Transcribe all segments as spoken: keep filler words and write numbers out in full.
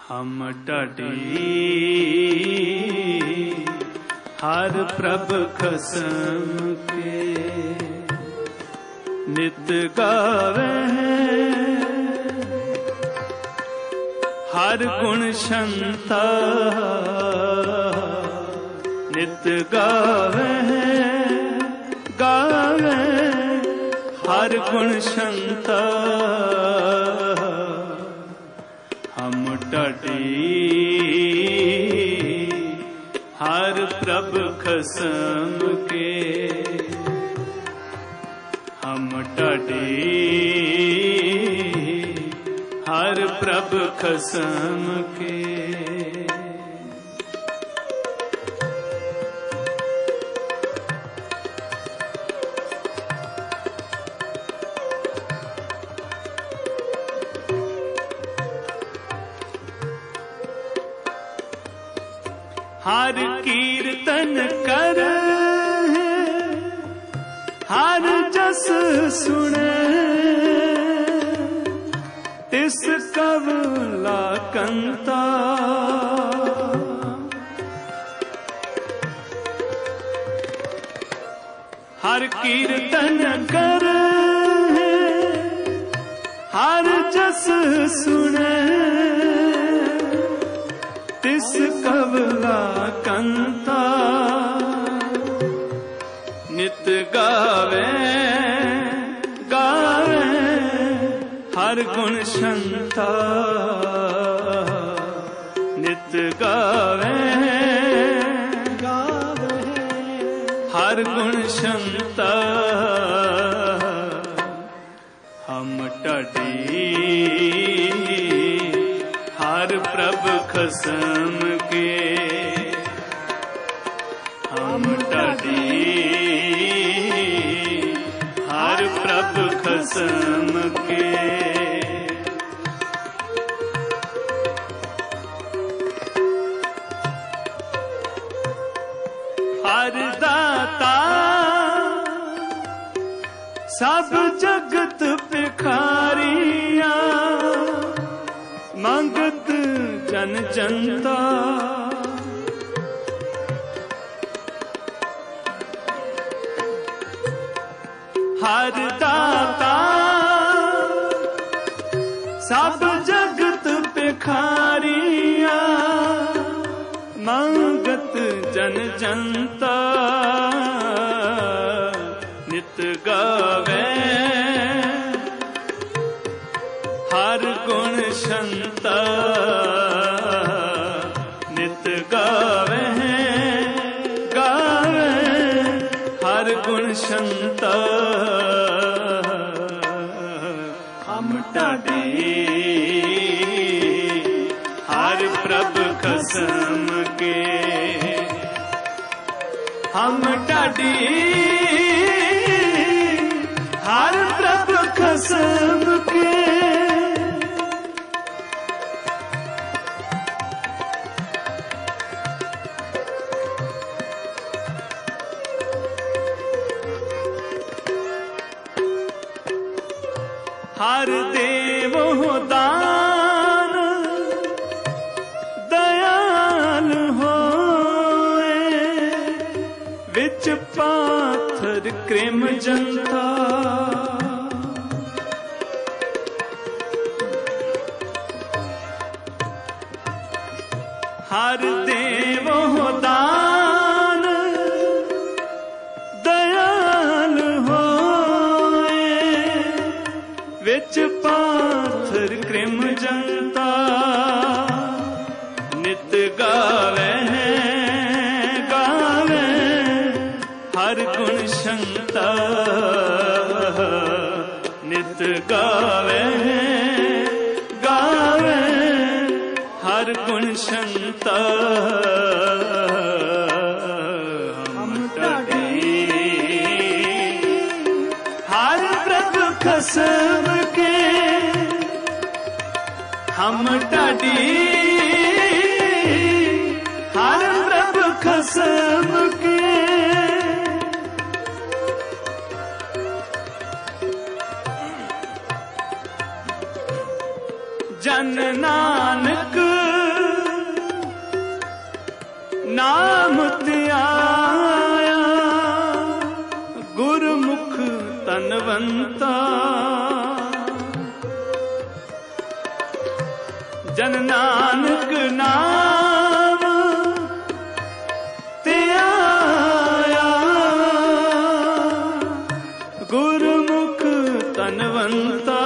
हम ढाडी हर प्रभ खसम के नित गावे हर गुण शंता नित गावे गावे हर गुण शंता हम ढाडी हर प्रभ खसम के हम ढाडी हर प्रभ खसम के हर कीर्तन कर हर जस सुने तिस कवला कंता हर कीर्तन कर हर जस सुने तिस कवला कंता नित गावे गावे हर गुण शंता नित गावे गावे हर गुण शंता हम ढाडी हर प्रभ खसम के हम ढाडी हर प्रभ खसम के हर दाता सब जगत भिखारिया मंगत जन जनता हर दाता सब जगत भिखारिया मंगत जन जनता नित गावे हर गुण शंता नित गावे गावे हर गुण शंता हम ढाडी हर प्रभ खसम के हम ढाडी हर प्रभ खसम के हर देवो दान दयाल होए विच पाथर कृम जनता हर देवो दान दयाल होए विच पाथर कृम जनता नित गावे गावे हर गुण शंता नित गावे गावे हर गुण शंता हम ढाडी हर प्रभ खसम के हम ढाडी हर प्रभ खसम के जन नानक नाम त्याया गुरमुख तनवंता जन नानक नाम त्याया गुरमुख तनवंता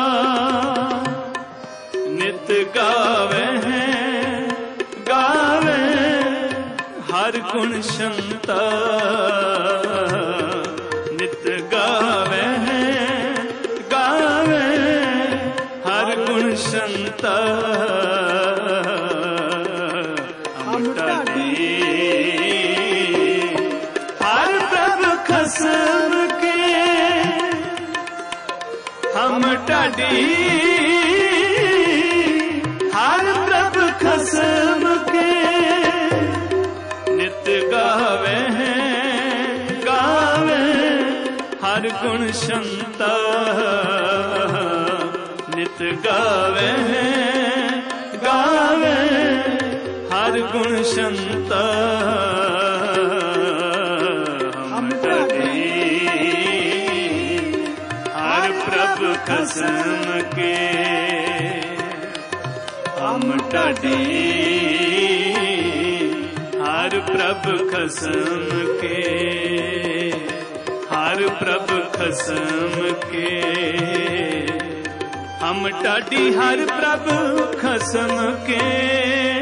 नित गावे हैं गावे हर गुण शंता नित गावे हैं गावे हर गुण शंता हर प्रभ खसम के हम टाडी हर प्रभ खसम के नित गावे हैं गावे हर गुण शंता नित गावे हैं गावे हर गुण शंता हम टाडी हर प्रभ खसम के हम टाडी हर प्रभ खसम के हर प्रभ खसम के हम टाडी हर प्रभ खसम के